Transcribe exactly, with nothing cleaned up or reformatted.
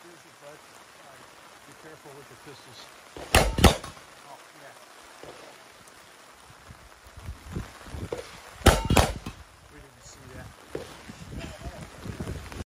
Here's your butt. All right. Be careful with the pistols. Oh, yeah.